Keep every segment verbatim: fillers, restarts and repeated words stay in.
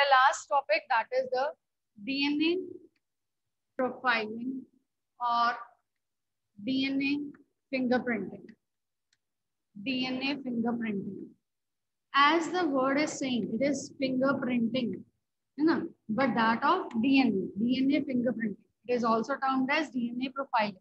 the last topic, that is the D N A profiling or D N A fingerprinting. D N A fingerprinting. As the word is saying, it is fingerprinting, you know, but that of D N A, D N A fingerprinting. It is also termed as D N A profiling.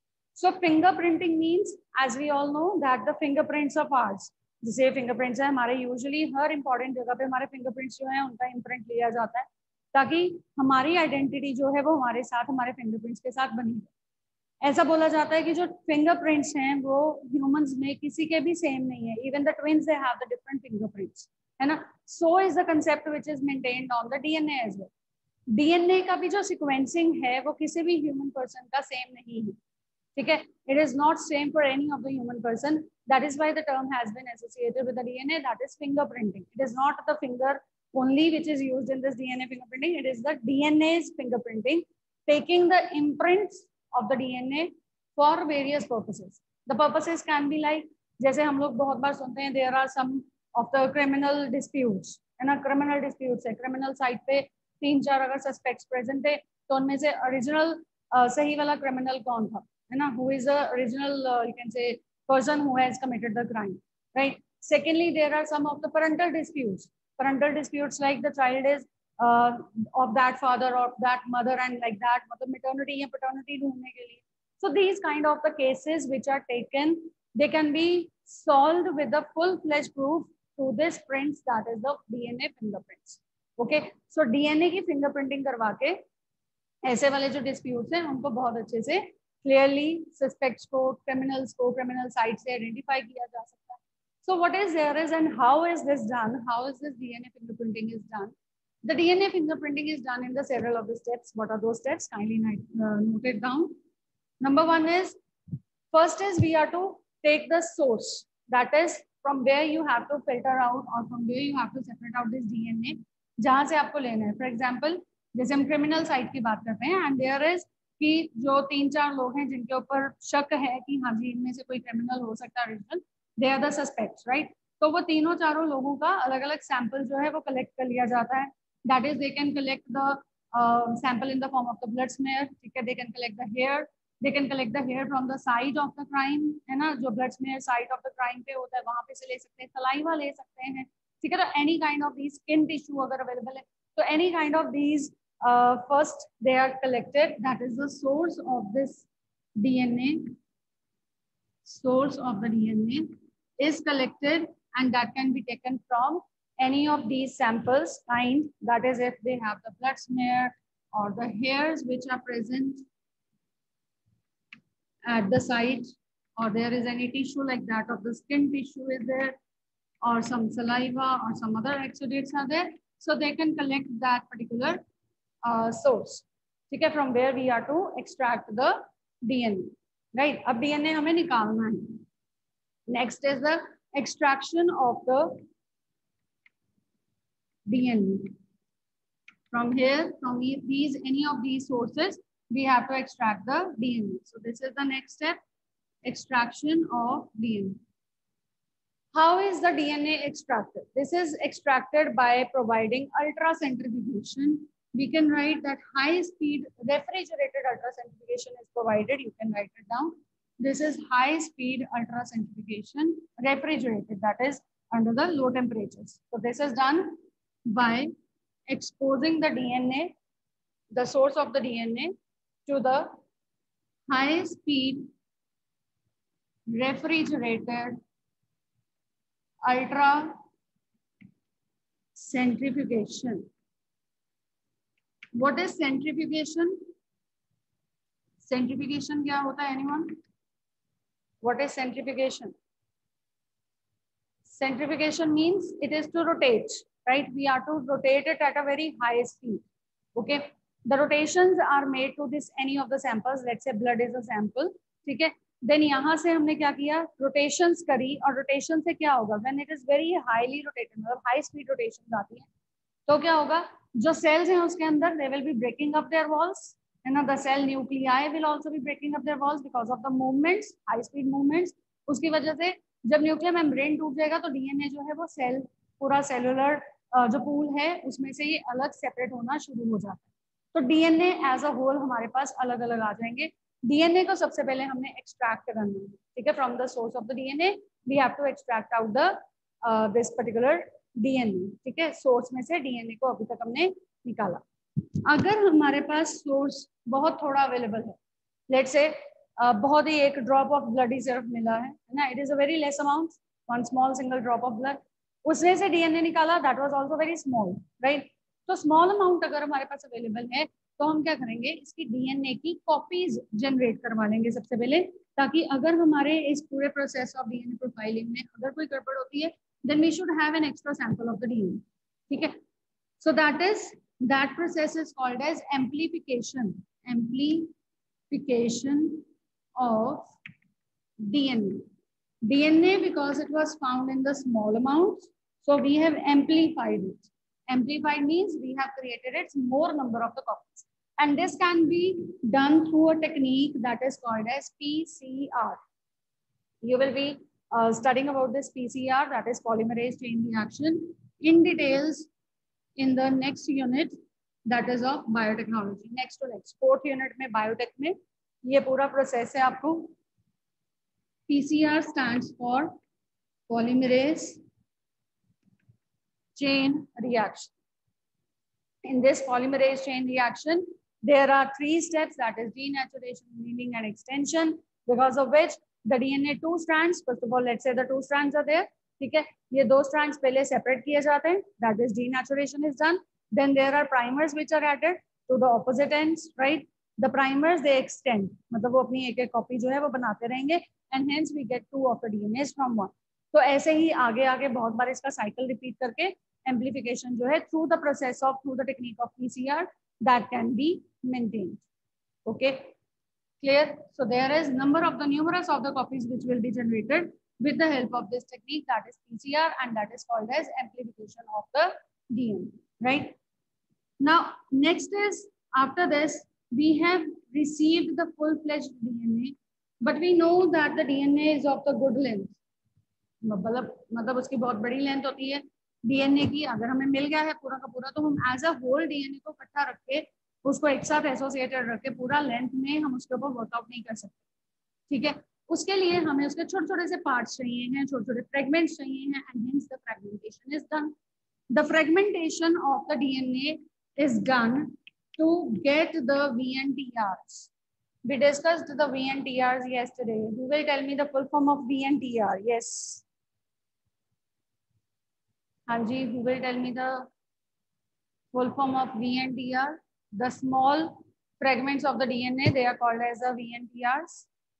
So fingerprinting means, as we all know, that the fingerprints of ours, जैसे fingerprints है हमारे, usually हर important जगह पे हमारे fingerprints जो है उनका imprint लिया जाता है ताकि हमारी आइडेंटिटी जो है वो हमारे साथ, हमारे फिंगरप्रिंट्स के साथ बनी है। ऐसा बोला जाता है कि जो फिंगरप्रिंट्स हैं वो ह्यूमंस में किसी के भी सेम नहीं है, even the twins they have the different fingerprints, है ना। So is the concept which is maintained on the DNA as well. DNA का भी जो सिक्वेंसिंग है वो किसी भी ह्यूमन पर्सन का सेम नहीं है, ठीक है। It is not same for any of the human person, that is why the term has been associated with the DNA, that is fingerprinting. It is not the finger only which is used in this D N A fingerprinting, it is the D N A's fingerprinting, taking the imprints of the D N A for various purposes. The purposes can be like, जैसे हम लोग बहुत बार सुनते हैं, there are some of the criminal disputes, है ना, criminal disputes है, criminal side पे तीन चार अगर suspects present थे तो उनमें से original uh, सही वाला criminal कौन था, है ना, who is the original uh, you can say person who has committed the crime, right? Secondly, there are some of the parental disputes. Parental disputes like the child is uh, of that father or that mother and like that, मतलब maternity या paternity ढूंढने के लिए. So these kind of the cases which are taken, they can be solved with the full-fledged proof through this prints, that is the D N A fingerprints. Okay, so D N A की fingerprinting करवा के ऐसे वाले जो disputes हैं उनको बहुत अच्छे से clearly suspects को, criminals को, criminal side से identify किया जा सकता है. So what is there is and how is this done? How is this D N A fingerprinting is done? The D N A fingerprinting is done in the several of the steps. What are those steps? Kindly uh, note it down. Number one is, first is we are to take the source. That is from where you have to filter out or from where you have to separate out this D N A. जहाँ से आपको लेना है. For example, जैसे हम criminal side की बात करते हैं and there is कि जो तीन चार लोग हैं जिनके ऊपर शक है कि हाँ जी इनमें से कोई criminal हो सकता है original, they are the suspects, right? तो वो तीनों चारों लोगों का अलग अलग सैंपल जो है वो कलेक्ट कर लिया जाता है. That is, they can collect the uh, sample in the form of the blood smear, ठीक है. They can collect the hair, they can collect the hair from the site of the crime, है ना, जो blood smear site of the crime पे होता है वहां पे से ले सकते हैं, saliva ले सकते हैं, ठीक है. तो any kind of these skin tissue अगर available है तो any kind of these uh, first they are collected. That is the source of this D N A. Source of the D N A is collected and that can be taken from any of these samples kind, that is if they have the blood smear or the hairs which are present at the site, or there is any tissue like that of the skin tissue is there, or some saliva or some other exudates are there, so they can collect that particular uh, source, ठीक है, from where we are to extract the D N A. Right, अब D N A हमें निकालना है. Next is the extraction of the D N A. From here, from these any of these sources, we have to extract the D N A. So this is the next step, extraction of D N A. How is the D N A extracted? This is extracted by providing ultracentrifugation. We can write that high-speed refrigerated ultracentrifugation is provided. You can write it down. This is high-speed ultracentrifugation, refrigerated, that is under the low temperatures. So this is done by exposing the D N A, the source of the D N A, to the high-speed refrigerated ultracentrifugation. What is centrifugation? Centrifugation क्या होता है anyone? What is centrifugation? Centrifugation means it is to rotate, right? We are to rotate it at a very high speed. Okay. The rotations are made to this any of the samples. Let's say blood is a sample, ठीक है. Then यहाँ से हमने क्या किया? Rotations करी और rotation से क्या होगा? When it is very highly rotated, मतलब high speed rotations आती है, तो क्या होगा? जो cells हैं उसके अंदर they will be breaking up their walls. And the cell nuclei will also be breaking up their walls because of the movements, high speed movements. उसकी वजह से जब न्यूक्लियर मेम्ब्रेन टूट जाएगा तो डीएनए जो है वो सेल पूरा सेलुलर जो पूल है उसमें से ये अलग सेपरेट होना शुरू हो जाता है। तो डीएनए एज अ होल हमारे पास अलग अलग आ जाएंगे। डीएनए को सबसे पहले हमने एक्सट्रैक्ट करना है, ठीक है, from the source of the DNA we have to extract out the this particular DNA, ठीक है, सोर्स में से डीएनए को अभी तक हमने निकाला। अगर हमारे पास सोर्स बहुत थोड़ा अवेलेबल है, लेट्स से uh, बहुत ही एक ड्रॉप ऑफ ब्लड ही सिर्फ मिला है ना, it is a very less amount, one small single drop of blood, उसमें से डीएनए निकाला, that was also very small, right. तो स्मॉल अमाउंट अगर हमारे पास अवेलेबल है तो हम क्या करेंगे, इसकी डीएनए की कॉपीज जनरेट करवा लेंगे सबसे पहले, ताकि अगर हमारे इस पूरे प्रोसेस ऑफ डीएनए प्रोफाइलिंग में अगर कोई गड़बड़ होती है then we should have an extra sample of the DNA, ठीक है। So that is that process is called as amplification, amplification of D N A. D N A, because it was found in the small amounts, so we have amplified it. Amplified means we have created its more number of the copies, and this can be done through a technique that is called as P C R. You will be uh, studying about this P C R, that is polymerase chain reaction, in details in the next unit, that is of biotechnology. Next to next fourth unit में biotech में ये पूरा process है आपको। P C R stands for polymerase chain reaction. In this polymerase chain reaction, there are three steps, that is denaturation, annealing, and extension, because of which the D N A two strands, first of all, let's say the two strands are there, ठीक है, ये दो strands पहले separate किए जाते हैं, that is denaturation is done. Then there are primers which are added to the opposite ends, right? The primers they extend, मतलब वो अपनी एक एक कॉपी जो है वो बनाते रहेंगे, and hence we get two of the D N As from one. तो ऐसे ही आगे आगे बहुत बार इसका साइकिल रिपीट करके amplification जो है through the process of through the technique of P C R that can be maintained. Okay, clear? So there is number of the numerous of the copies which will be generated with the help of this technique, that is P C R, and that is called as amplification of the D N A, right? Now next is, after this we have received the full-fledged D N A, but we know that the D N A is of the good length, मतलब मतलब उसकी बहुत बड़ी length होती है DNA की। अगर हमें मिल गया है पूरा का पूरा तो हम एज अ होल डीएनए को इकट्ठा रख के उसको एक साथ एसोसिएटेड रख के पूरा लेंथ में हम उसके ऊपर वर्कआउट नहीं कर सकते, ठीक है। उसके लिए हमें उसके छोटे छोटे से पार्ट्स चाहिए हैं, छोटे छोटे फ्रेगमेंट्स चाहिए हैं, and hence the fragmentation is done. The fragmentation of the DNA is done to get the V N T Rs. We discussed the V N T Rs yesterday. Who will tell me the full form of V N T R? Yes. Hanji, who will tell me the full form of V N T R? The small fragments of the D N A, they are called as the V N T Rs.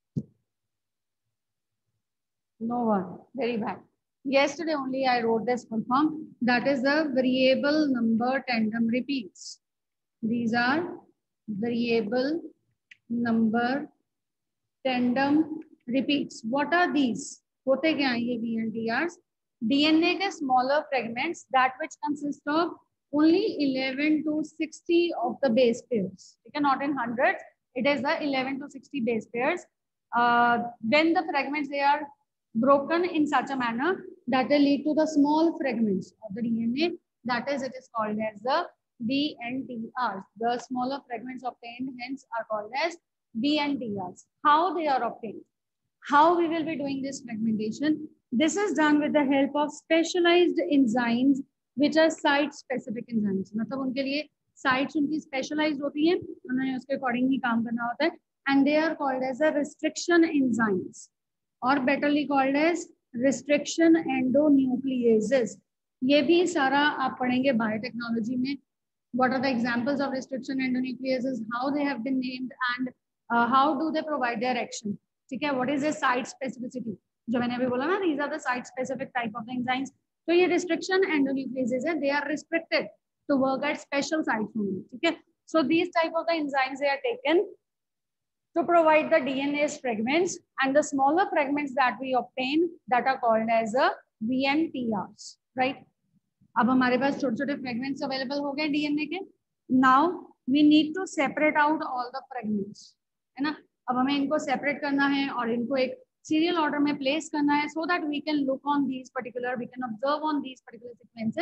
No one. Very bad. Yesterday only I wrote this full form. That is the variable number tandem repeats. These are variable number tandem repeats. What are these? होते क्या हैं ये V N T Rs? D N A के smaller fragments that which consist of only eleven to sixty of the base pairs. ठीक है, not in hundreds. It is the eleven to sixty base pairs. Uh, when the fragments they are broken in such a manner that they lead to the small fragments of the D N A. That is, it is called as the V N T Rs. The smaller fragments obtained hence are called as V N T Rs. How they are obtained? How we will be doing this fragmentation? This is done with the help of specialized enzymes which are site specific enzymes. मतलब उनके लिए sites उनकी specialized होती हैं, उन्होंने उसके according ही काम करना होता है, and they are called as a restriction enzymes, or betterly called as restriction endonucleases. ये भी सारा आप पढ़ेंगे बायोटेक्नोलॉजी में. What are the examples of restriction endonucleases, how they have been named, and uh, how do they provide their action? ठीक है, what is their site specificity? जो मैंने अभी बोला ना, these are the site specific type of the enzymes. तो ये restriction endonucleases है, they are restricted to work at special sites only. ठीक है, so these type of the enzymes they are taken to provide the D N A's fragments, and the smaller fragments that we obtain that are called as a V N T Rs, right? अब हमारे पास छोटे छोटे fragments available हो गए DNA के. Now we need to separate out all the fragments, है ना. अब हमें इनको सेपरेट करना है और इनको एक सीरियल ऑर्डर में प्लेस करना है, so that we can look on these particular, we can observe on these particular sequences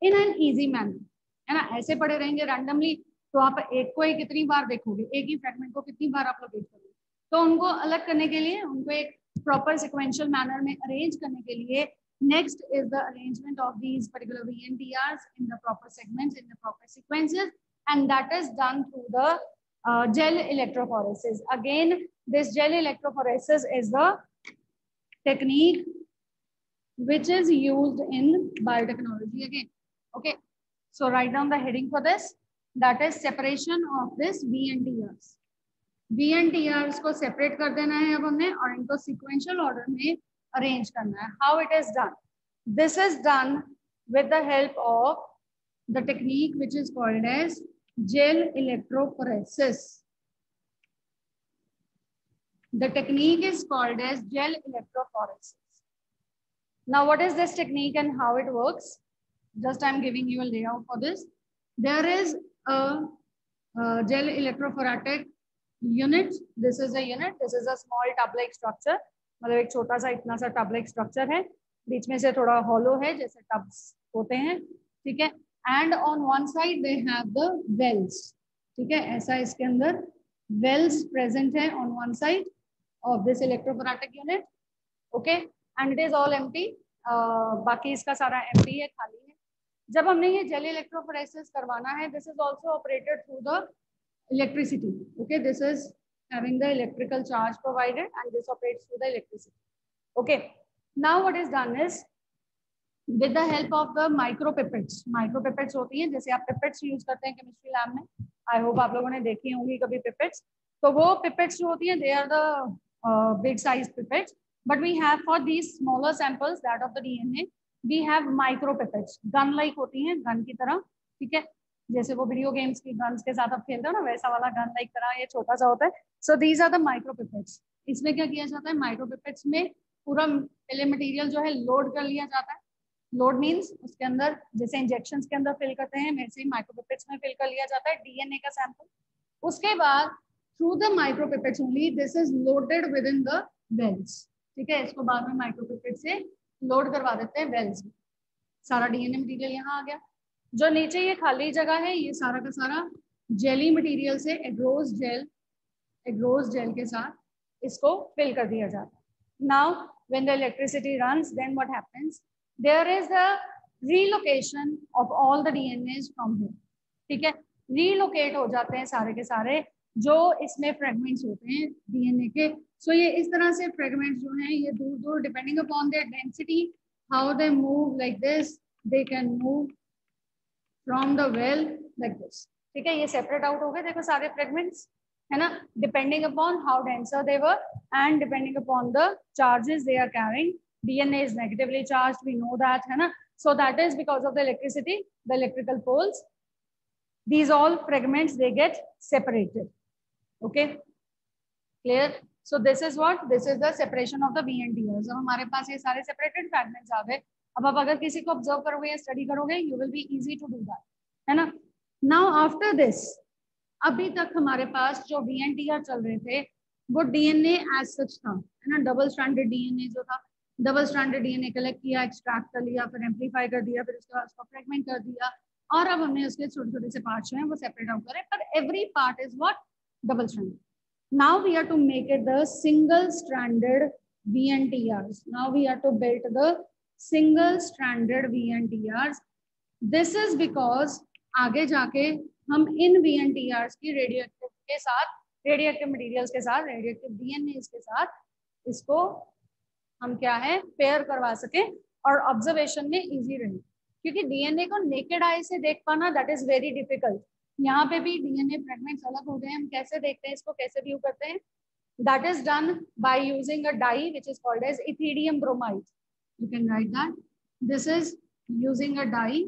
in an easy manner, है ना। ऐसे पड़े रहेंगे रैंडमली तो आप एक को ही कितनी बार देखोगे, एक ही फ्रेगमेंट को कितनी बार आप लोकेट करोगे। तो उनको अलग करने के लिए, उनको एक प्रॉपर सिक्वेंशियल मैनर में अरेंज करने के लिए, next is the arrangement of these particular V N T Rs in the proper segments, in the proper sequences, and that is done through the uh, gel electrophoresis. Again, this gel electrophoresis is the technique which is used in biotechnology again. Okay, so write down the heading for this, that is separation of this V N T Rs. V N T Rs को separate कर देना है अब हमने, और इनको sequential order में arrange करना है. How it is done? This is done with the help of the technique which is called as gel electrophoresis. The technique is called as gel electrophoresis. Now, what is this technique and how it works? Just I'm giving you a layout for this. There is a, a gel electrophoretic unit. This is a unit. This is a small tub-like structure. मतलब एक छोटा सा इतना सा tub-like structure है, बीच में से थोड़ा hollow है जैसे tubs होते हैं, ठीक है. And on one side they have the wells, ठीक है. ऐसा इसके अंदर wells present है on one side of this electrophoretic unit, okay. And it is all empty. uh, बाकी इसका सारा empty है, खाली है. जब हमने ये gel electrophoresis करवाना है, this is also operated through the electricity, okay. This is having the electrical charge provided and this operates through the electricity, okay. Now what is done is with the help of the micropipettes. Micropipettes होती हैं, जैसे आप pipettes use करते हैं chemistry lab में, I hope आप लोगों ने देखी होंगी कभी pipettes. तो वो pipettes जो होती हैं, they are the uh, big size pipettes, but we have for these smaller samples, that of the D N A, we have micropipettes. Gun like होती हैं, gun की तरह, ठीक है. जैसे वो वीडियो गेम्स की गन्स के साथ आप खेलते हो ना, वैसा वाला गन लाइक तरह ये छोटा सा होता है. So these are the micropipettes. इसमें क्या किया जाता है, माइक्रोपिपेट्स में पूरा पहले मटेरियल जो है लोड कर लिया जाता है. लोड मींस उसके अंदर जैसे इंजेक्शंस के अंदर फिल करते हैं, वैसे ही माइक्रोपिपेट्स में फिल कर लिया जाता है डीएनए का सैंपल. उसके बाद through the micropipettes only this is loaded with in the wells, ठीक है. इसको बाद में माइक्रोपिपेट से लोड करवा देते हैं वेल्स में. सारा डीएनए मटेरियल यहाँ आ गया. जो नीचे ये खाली जगह है, ये सारा का सारा जेली मटेरियल से एग्रोस जेल एग्रोस जेल के साथ इसको फिल कर दिया जाता है. Now when the electricity runs, then what happens, there is the relocation of all the DNAs from here, ठीक है. रीलोकेट हो जाते हैं सारे के सारे जो इसमें फ्रेगमेंट्स होते हैं डीएनए के. सो so ये इस तरह से फ्रेगमेंट्स जो हैं ये दूर दूर depending upon their density, how they move like this, they can move from the well like this, ठीक है. ये separate out हो गए, देखो सारे fragments, है ना, depending upon how denser they were and depending upon the charges they are carrying. D N A is negatively charged, we know that, है ना. So that is because of the electricity, the electrical poles. These all fragments they get separated, okay, clear. So this is what, this is the separation of the V N T Rs. अब हमारे पास ये सारे separated fragments आ गए. अब आप अगर किसी को ऑब्जर्व करोगे या स्टडी करोगे, you will be easy to do that, है ना. नाउ आफ्टर दिस, अभी तक हमारे पास जो V N T R चल रहे थे वो डीएनए एज सच था, है ना. डबल स्ट्रैंडेड डीएनए जो था, डबल स्ट्रैंडेड डीएनए कलेक्ट किया, एक्सट्रैक्ट कर लिया, फिर एम्पलीफाई कर दिया, फिर उसके बाद उसको फ्रेगमेंट कर दिया, और अब हमने उसके छोटे छोटे से पार्ट्स जो हैं वो सेपरेट आउट करे. पर every part is what, double stranded. Now we are to make it the single stranded V N T Rs. Now we are to build the single stranded V N T Rs. This is because आगे जाके हम इन V N T Rs की radioactive के साथ, radioactive materials के साथ, radioactive DNA के साथ इसको हम क्या है पेयर करवा सके और ऑब्जर्वेशन में इजी रहे. क्योंकि डीएनए को नेकेड आई से देख पाना दैट इज वेरी डिफिकल्ट. यहाँ पे भी डीएनए फ्रेगमेंट्स अलग हो गए, हम कैसे देखते हैं इसको, कैसे व्यू करते हैं. That is done by using a dye which is called as ethidium bromide. You can write that. This is using a dye,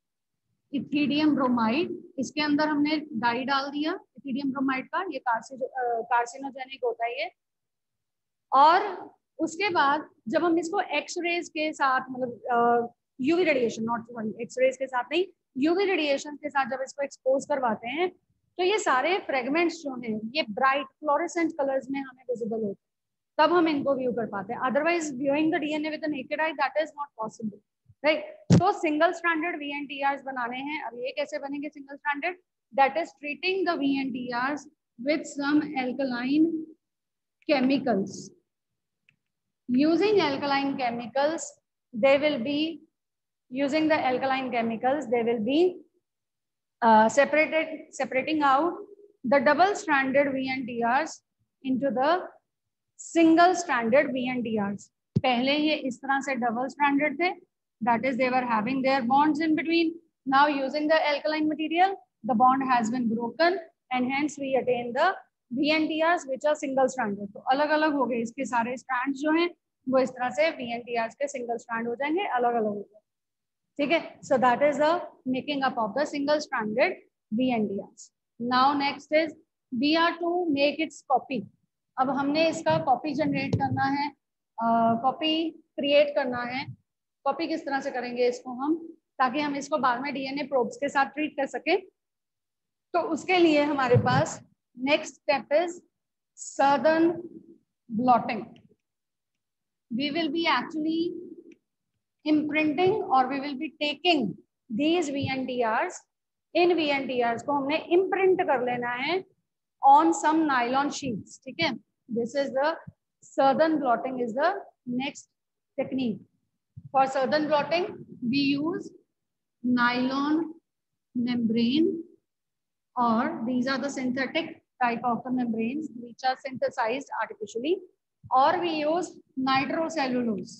ethidium bromide. इसके अंदर हमने डाई डाल दिया इथिडियम ब्रोमाइड का, ये कार्सिनोजेनिक होता है ये. और उसके बाद जब हम इसको एक्स रेज के साथ, मतलब UV radiation, not sorry X rays के साथ नहीं, यूवी रेडिएशन के साथ जब इसको एक्सपोज करवाते हैं, तो ये सारे फ्रेगमेंट्स जो हैं ये ब्राइट फ्लोरेसेंट कलर्स में हमें विजिबल होते हैं, तब हम इनको व्यू कर पाते हैं. Otherwise viewing the DNA with the naked eye that is not possible. Right. तो single stranded V N T Rs बनाने हैं। अब ये कैसे बनेंगे single stranded? That is treating the V N T Rs with some alkaline chemicals. Using alkaline chemicals, they will be using the alkaline chemicals. They will be uh, separated, separating out the double-stranded V N T Rs into the single-stranded V N T Rs. पहले ये इस तरह से double-stranded थे. That is, they were having their bonds in between. Now, using the alkaline material, the bond has been broken, and hence we attain the V N T Rs which are single-stranded. तो अलग अलग हो गए इसके सारे strands जो हैं वो इस तरह से V N T Rs के single strand हो जाएंगे, अलग अलग हो जाएंगे. ठीक है. So that is the making up of the single-stranded V N T Rs. Now next is we are to make its copy. अब हमने इसका कॉपी जनरेट करना है, कॉपी uh, क्रिएट करना है. कॉपी किस तरह से करेंगे इसको हम, ताकि हम इसको बाद में डीएनए प्रोब्स के साथ ट्रीट कर सके. तो उसके लिए हमारे पास next step is Southern blotting. We will be actually imprinting or we will be taking these V N T Rs. इन V N T Rs को हमने imprint कर लेना है on some nylon sheets. ठीक है. This is the Southern blotting is the next technique. For Southern blotting, we use nylon membrane, or these are the synthetic type of the membranes which are synthesized artificially, or we use nitrocellulose.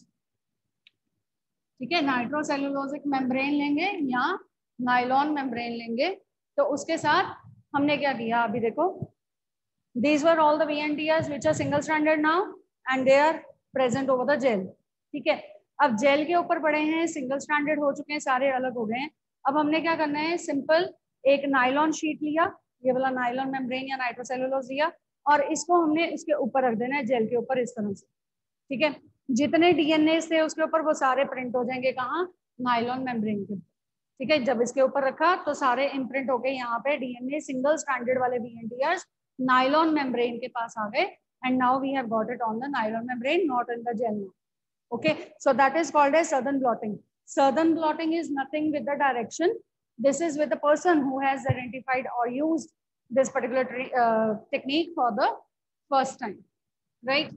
ठीक है. नाइट्रोसेलुलोजिक membrane लेंगे या nylon membrane लेंगे. तो उसके साथ हमने क्या किया अभी देखो, these were all the V N T Rs which are single stranded now and they are present over the gel. ठीक है. अब जेल के ऊपर पड़े हैं, सिंगल स्ट्रैंडेड हो चुके हैं, सारे अलग हो गए हैं. अब हमने क्या करना है, सिंपल एक नाइलॉन शीट लिया, ये वाला नाइलॉन मेम्ब्रेन या नाइट्रोसेलुलोज लिया, और इसको हमने इसके ऊपर रख देना है, जेल के ऊपर इस तरह से. ठीक है. जितने डीएनए थे उसके ऊपर वो सारे प्रिंट हो जाएंगे, कहाँ, नाइलॉन मेम्ब्रेन के ऊपर. ठीक है. जब इसके ऊपर रखा तो सारे इम्प्रिंट हो गए यहाँ पे डीएनए सिंगल स्ट्रैंडेड वाले वीएनटीआर्स नाइलॉन मेम्ब्रेन के पास आ गए. And now we have got it on the nylon membrane, not in the gel. Okay, so that is called as Southern blotting. Southern blotting is nothing with the direction. This is with the person who has identified or used this particular uh, technique for the first time, right?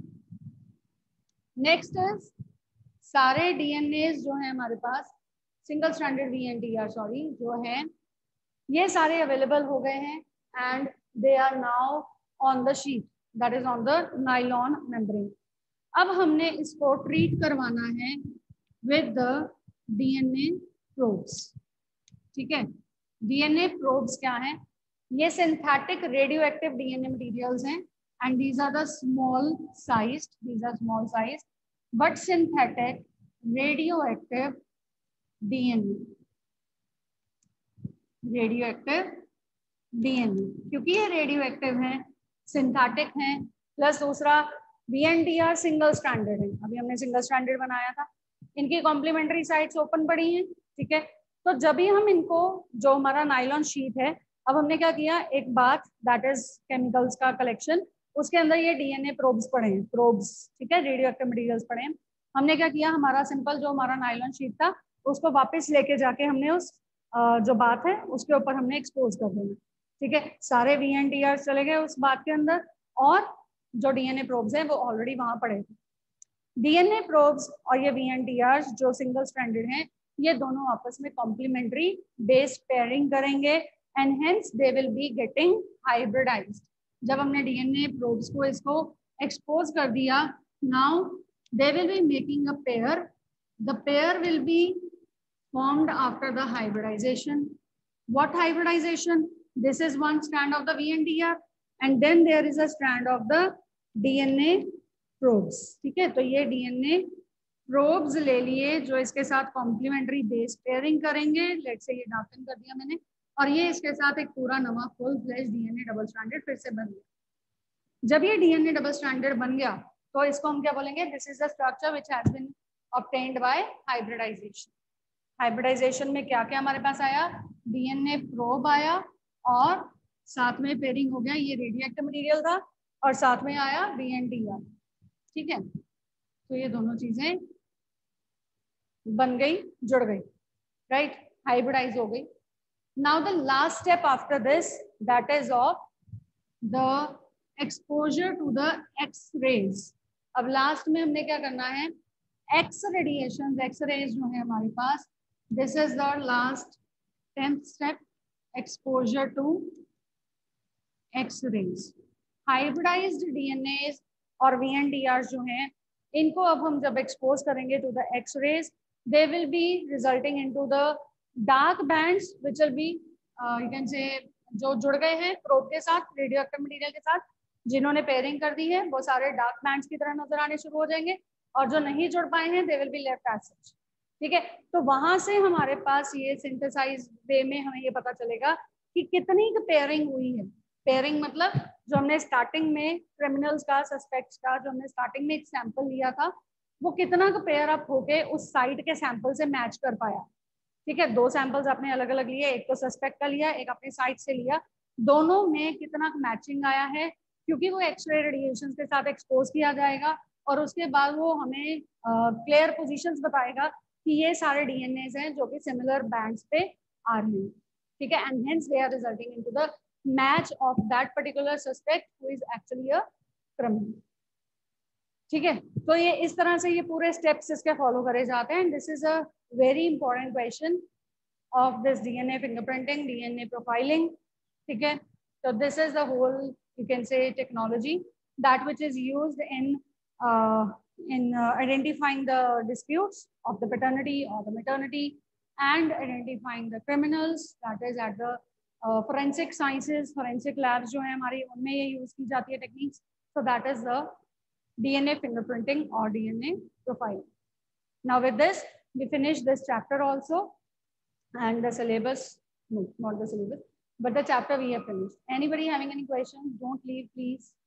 Next is सारे D N As जो है हमारे पास single stranded V N T R sorry जो है ये सारे available हो गए हैं and they are now on the sheet, that is on the nylon membrane. अब हमने इसको ट्रीट करवाना है विद द डीएनए प्रोब्स. ठीक है. डीएनए प्रोब्स क्या है, ये synthetic radioactive DNA materials हैं and these are the small sized, these are small size but synthetic radioactive DNA, radioactive DNA. क्योंकि ये रेडियो एक्टिव है, synthetic है, प्लस दूसरा V N T R single stranded है. अभी हमने single stranded बनाया था, इनकी कॉम्प्लीमेंट्री साइट्स ओपन पड़ी हैं. ठीक है. तो जब भी हम इनको, जो हमारा नाइलॉन शीट है, अब हमने क्या किया, एक बात दैट इज केमिकल्स का कलेक्शन, उसके अंदर ये डीएनए प्रोब्स पड़े हैं, प्रोब्स. ठीक है. रेडियो एक्टिव मटेरियल्स पड़े हैं. हमने क्या किया, हमारा सिंपल जो हमारा नाइलॉन शीट था उसको वापस लेके जाके हमने उस जो बात है उसके ऊपर हमने एक्सपोज कर देना. ठीक है. सारे V N T R चले गए उस बात के अंदर और जो डीएनए प्रोब्स हैं वो ऑलरेडी वहां पड़े थे. डीएनए प्रोब्स और ये V N T Rs जो सिंगल स्ट्रैंडेड हैं, ये दोनों आपस में कॉम्प्लीमेंट्री बेस पेयरिंग करेंगे and hence they will be getting hybridised. जब हमने डीएनए प्रोब्स को इसको एक्सपोज कर दिया, now they will be making a pair. The pair will be formed after the hybridization. What hybridization? This is one strand of the V N T R and then there is a strand of the D N A probes. ठीक है. तो ये D N A probes ले लिए जो इसके साथ complementary base pairing करेंगे. लेट्स से ये डार्कन कर दिया मैंने, और ये इसके साथ एक पूरा नवा full fledged DNA double stranded फिर से बन गया. जब ये डीएनए डबल स्ट्रैंडेड बन गया तो इसको हम क्या बोलेंगे, this is the structure which has been obtained by hybridisation. Hybridisation में क्या क्या हमारे पास आया, डीएनए प्रोब आया और साथ में पेयरिंग हो गया, ये रेडियोएक्टिव मटेरियल था और साथ में आया V N T R. ठीक है. तो ये दोनों चीजें बन गई, जुड़ गई, राइट, हाइब्रिडाइज हो गई. Now the last step after this, that is of the exposure to the X rays. अब लास्ट में हमने क्या करना है, एक्स रेडिएशन, एक्स रेज जो है हमारे पास, this is the last tenth step, exposure to X rays. Hybridised DNA और वीएनडीआर जो हैं, इनको अब हम जब एक्सपोज करेंगे to the X rays, they will be resulting into the dark bands which will be, you can say, जो जुड़ गए हैं प्रोब के साथ, रेडियो एक्टिव मटेरियल के साथ, जिन्होंने पेयरिंग कर दी है, वो सारे डार्क बैंड्स की तरह नजर आने शुरू हो जाएंगे, और जो नहीं जुड़ पाए हैं they will be left as such. ठीक है, तो वहां से हमारे पास ये सिंथेसाइज वे में हमें ये पता चलेगा कि कितनी पेयरिंग हुई है. पेयरिंग मतलब जो हमने स्टार्टिंग में क्रिमिनल्स का, सस्पेक्ट्स का, जो हमने स्टार्टिंग में एक सैंपल लिया था, वो कितना का पेयर अप होके उस साइट के सैंपल से मैच कर पाया. ठीक है, दो सैंपल्स आपने अलग अलग लिए, एक तो सस्पेक्ट का लिया, एक अपनी साइट से लिया, दोनों में कितना मैचिंग आया है, क्योंकि वो एक्सरे रेडिएशन के साथ एक्सपोज किया जाएगा और उसके बाद वो हमें क्लियर uh, पोजिशंस बताएगा कि ये सारे डीएनए हैं जो कि सिमिलर बैंड्स पे आ रहे हैं. ठीक है, and hence they are resulting into the match of that particular suspect who is actually a criminal. ठीक है, तो ये इस तरह से ये पूरे स्टेप्स इसके फॉलो करे जाते हैं. This is a very important question of this DNA fingerprinting, DNA profiling. ठीक है, so this is the whole, you can say, technology that which is used in uh, in uh, identifying the disputes of the paternity or the maternity and identifying the criminals, that is at the uh, forensic sciences, forensic labs जो है हमारी, उनमें ये use की जाती है techniques. so that is the D N A fingerprinting or D N A profiling. Now with this we finish this chapter also, and the syllabus, no, not the syllabus, but the chapter we have finished. Anybody having any questions, don't leave please.